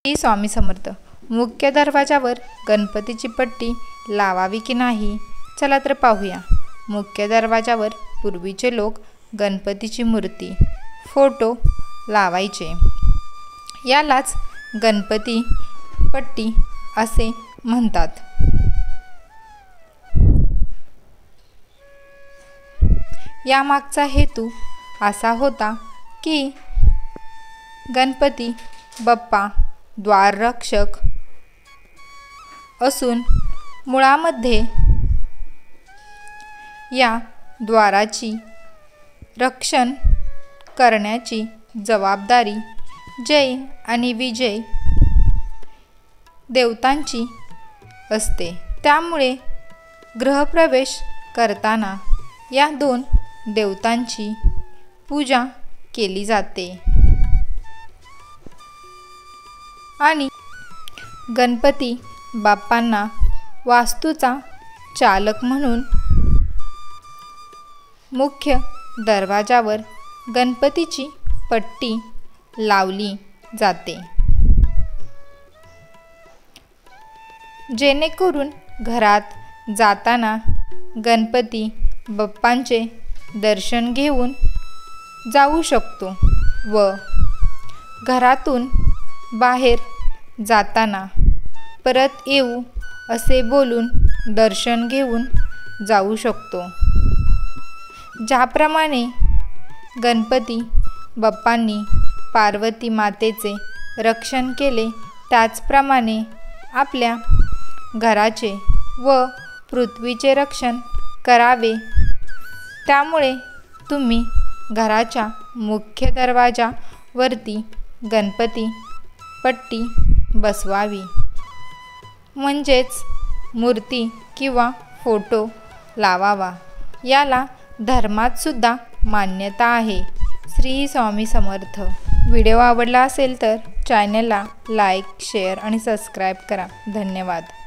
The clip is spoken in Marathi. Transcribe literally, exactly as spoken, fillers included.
श्री स्वामी समर्थ. मुख्य दरवाजावर गणपतीची पट्टी लावावी की नाही, चला तर पाहूया. मुख्य दरवाजावर पूर्वीचे लोक गणपतीची मूर्ती, फोटो लावायचे. यालाच गणपती पट्टी असे म्हणतात. यामागचा हेतू असा होता की गणपती बाप्पा द्वाररक्षक असून मुळामध्ये या द्वाराची रक्षण करण्याची जबाबदारी जय आणि विजय देवतांची असते. त्यामुळे गृहप्रवेश करताना या दोन देवतांची पूजा केली जाते आणि गणपती बाप्पांना वास्तूचा चालक म्हणून मुख्य दरवाजावर गणपतीची पट्टी लावली जाते, जेणेकरून घरात जाताना गणपती बाप्पांचे दर्शन घेऊन जाऊ शकतो व घरातून बाहेर जाताना परत येऊ असे बोलून दर्शन घेऊन जाऊ शकतो. ज्याप्रमाणे गणपती बाप्पांनी पार्वती मातेचे रक्षण केले, त्याचप्रमाणे आपल्या घराचे व पृथ्वीचे रक्षण करावे. त्यामुळे तुम्ही घराच्या मुख्य दरवाजावरती गणपती पट्टी बसवावी, म्हणजेच मूर्ती किंवा फोटो लावावा. याला धर्मात सुद्धा मान्यता आहे. श्री स्वामी समर्थ. व्हिडिओ आवडला असेल तर चॅनलला लाईक, शेअर आणि सबस्क्राईब करा. धन्यवाद.